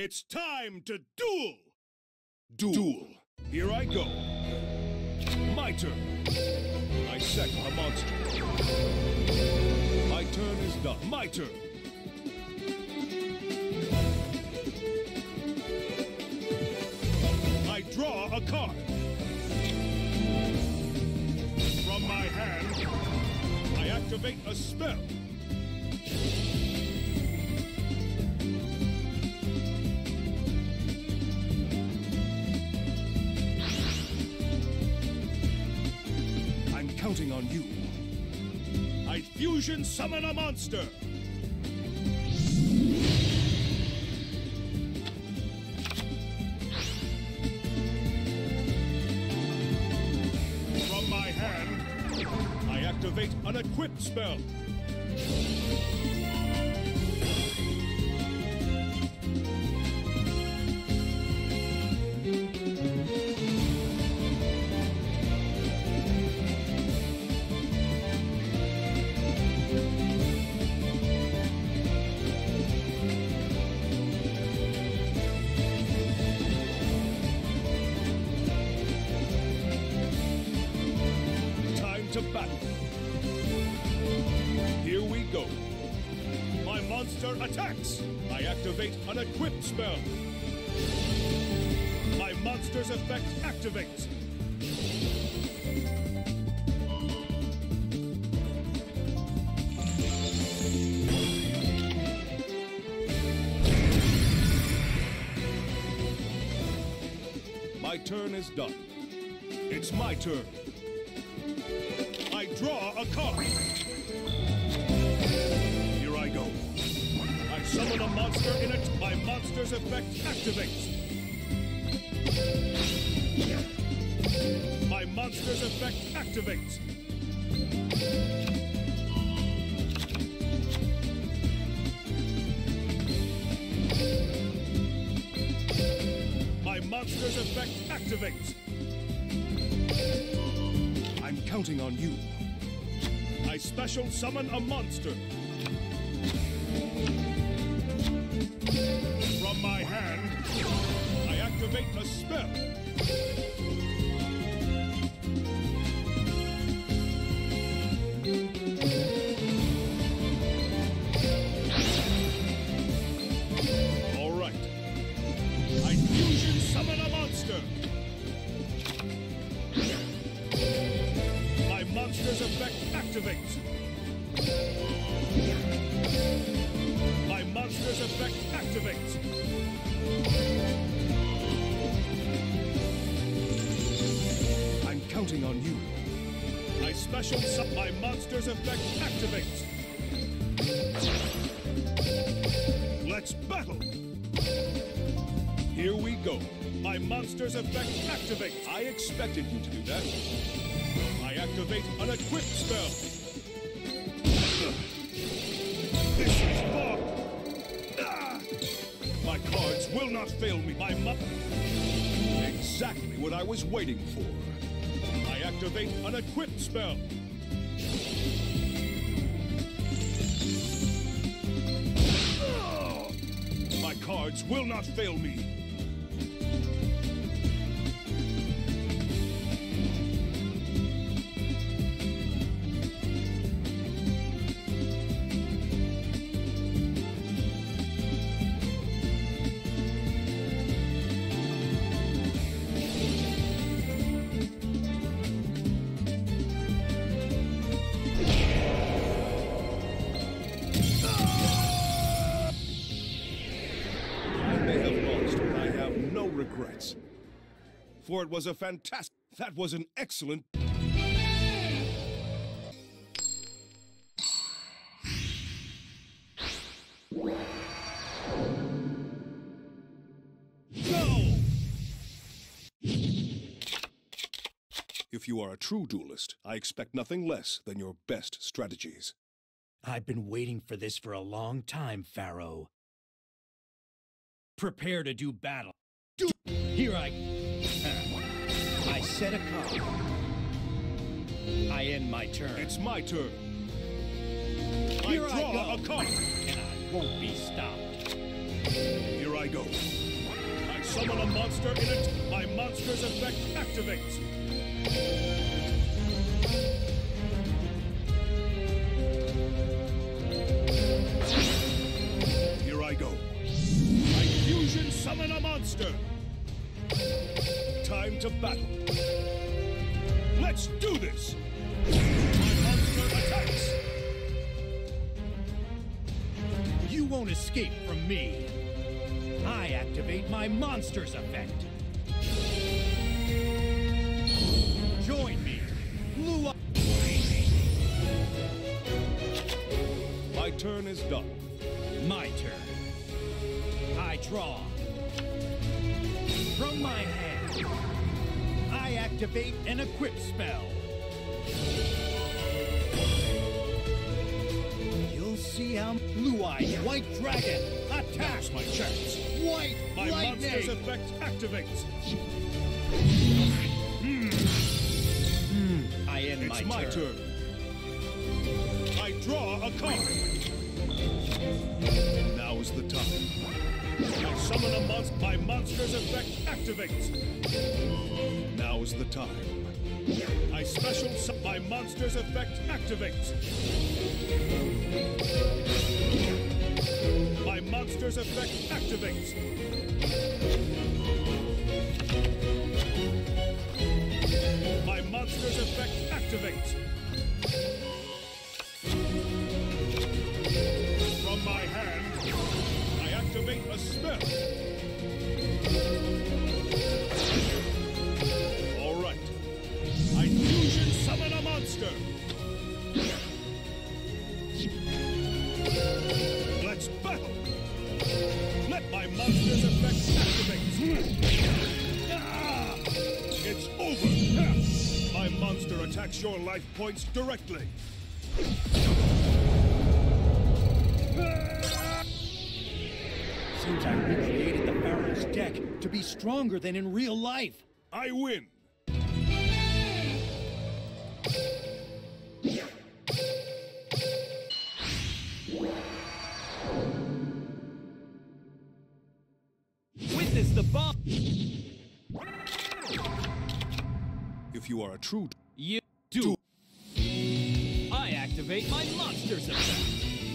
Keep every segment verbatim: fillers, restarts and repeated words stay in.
It's time to duel! Duel. Duel. Here I go. My turn. I set a monster. My turn is done. My turn. I draw a card. From my hand, I activate a spell. I'm counting on you. I fusion summon a monster. From my hand, I activate an equipped spell. To battle. Here we go. My monster attacks. I activate an equipped spell. My monster's effect activates. My turn is done. It's my turn. I draw a card. Here I go. I summon a monster in it. My monster's effect activates. My monster's effect activates. My monster's effect activates. I'm counting on you. I special summon a monster. From my hand, I activate a spell. All right. I fusion summon a monster. My monster's effect activates. My monster's effect activates. I'm counting on you. I special sub. My monster's effect activates. Let's battle. Here we go. My monster's effect activates. I expected you to do that. I activate an equipped spell. This is far. Ah! My cards will not fail me. My mo- Exactly what I was waiting for. I activate an equipped spell. Ah! My cards will not fail me. Regrets. For it was a fantastic... That was an excellent... Go! If you are a true duelist, I expect nothing less than your best strategies. I've been waiting for this for a long time, Pharaoh. Prepare to do battle. Here I... Uh, I set a card. I end my turn. It's my turn. Here I draw I go. a card. And I won't be stopped. Here I go. summon a monster in it. My monster's effect activates. Here I go. I fusion summon a monster. Time to battle. Let's do this. My monster attacks. You won't escape from me. I activate my monster's effect. Join me, Blue. My turn is done. My turn. I draw. From my hand, I activate an equip spell. You'll see how Blue-Eyed White Dragon attacks My chance. White My Lightning. monster's effect activates. I end It's my, my turn. turn. I draw a card. Now is the time. I summon a monster. My monster's effect activates. Now is the time. I special su- My monster's effect activates. My monster's effect activates. My monster's effect activates. From my hand, I activate a spell. All right. I fusion summon a monster. Let's battle. Let my monster's effect activate. Ah! It's over. Ha! My monster attacks your life points directly. Seems I recreated the Pharaoh's deck to be stronger than in real life. I win. Witness the bomb. If you are a true... You do. I activate my monster's effect.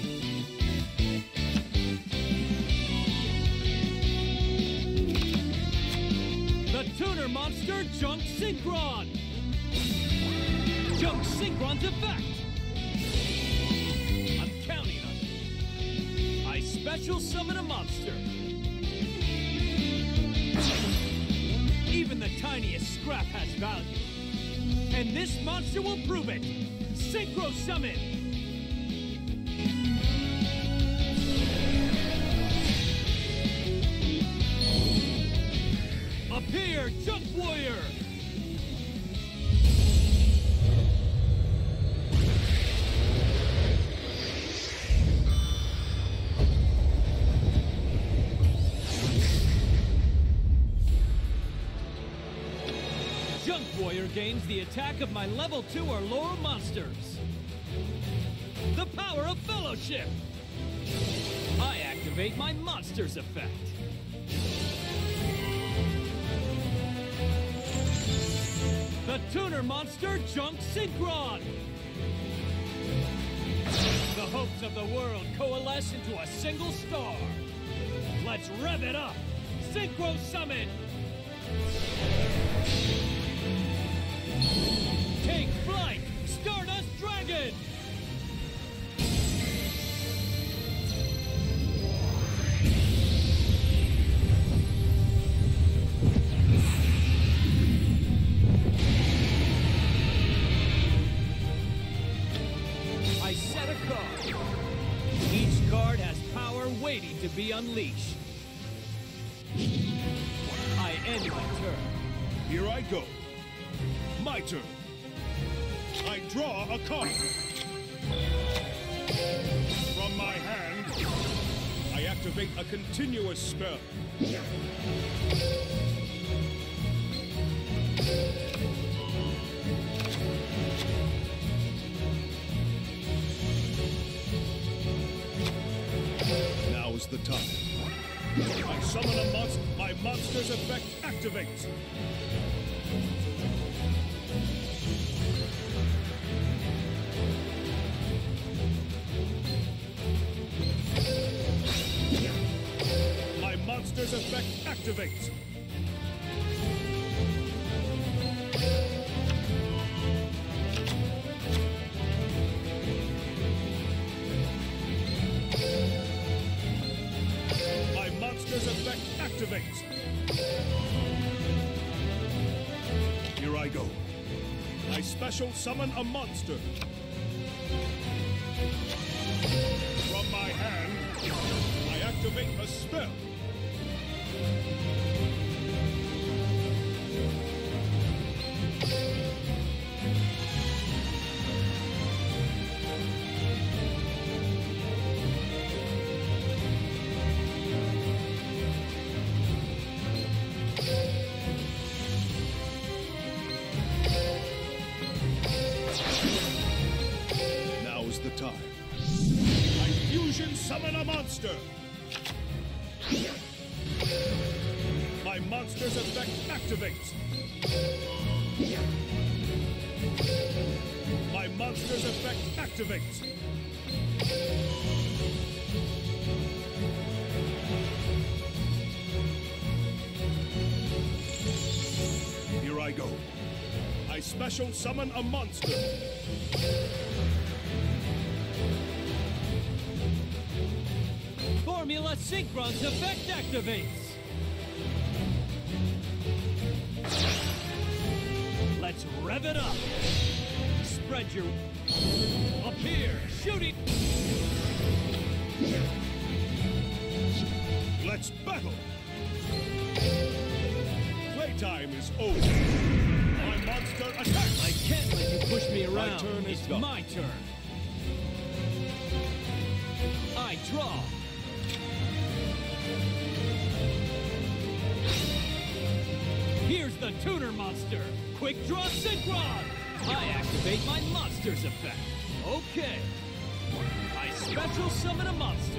The tuner monster Junk Synchron. Junk Synchron's effect. I'm counting on you. I special summon a monster. Even the tiniest scrap has value. And this monster will prove it. Synchro Summon! Appear, Junk Warrior! Junk Warrior gains the attack of my level two or lower monsters. The power of Fellowship! I activate my monster's effect. The tuner monster Junk Synchron! The hopes of the world coalesce into a single star. Let's rev it up! Synchro Summon! Take flight! Stardust Dragon! I set a card. Each card has power waiting to be unleashed. I end my turn. Here I go. My turn. I draw a card. From my hand, I activate a continuous spell. Now is the time. I summon a monster. My monster's effect activates. My monster's effect activates. My monster's effect activates. Here I go. I special summon a monster. From my hand, I activate a spell. Now's the time. I fusion summon a monster. My monster's effect activates. My monster's effect activates. Here I go. I special summon a monster. Formula Synchron's effect activates. Let's rev it up. Spread your... Appear, shooting. Let's battle. Playtime is over. My monster attacks. I can't let you push me around. My turn is it's done. my turn. I draw. Here's the tutor monster. Quick draw synchron. I activate my monster's effect. Okay. I special summon a monster.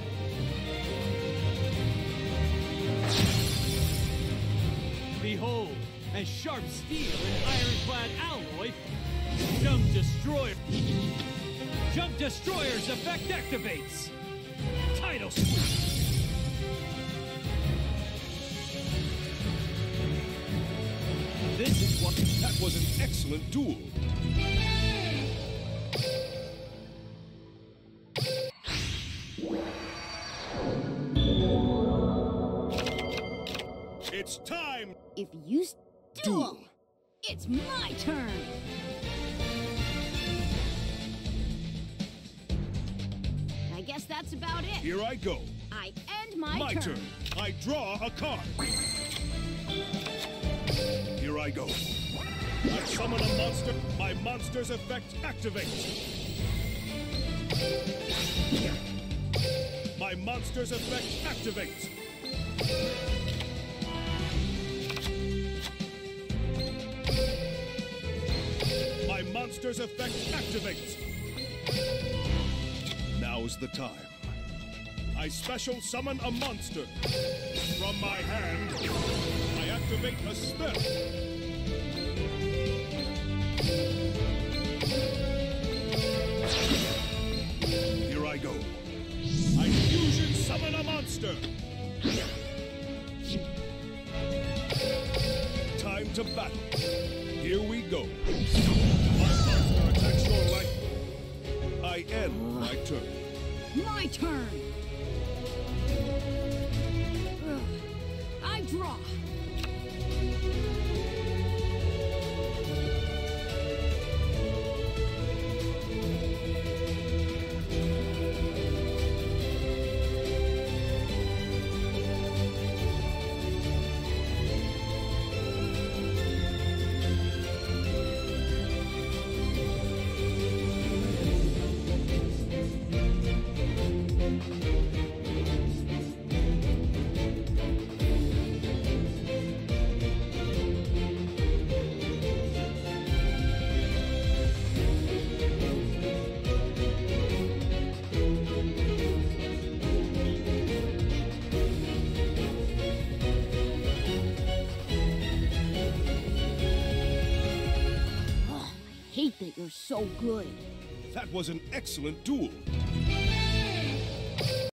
Behold, as sharp steel and ironclad alloy, Jump Destroyer. Jump Destroyer's effect activates. Title. This is what... That was an excellent duel. It's time! If you s- Duel. duel, it's my turn. I guess that's about it. Here I go. I end my, My turn. turn. I draw a card. Here I go. I summon a monster. My monster's effect activates. My monster's effect activates. My monster's effect activates. Now's the time. I special summon a monster. From my hand, I activate a spell. Here I go. I fusion summon a monster. Time to battle. Here we go. My monster attacks your life. I end my turn. My turn. Ugh. I draw. hate that you're so good. That was an excellent duel.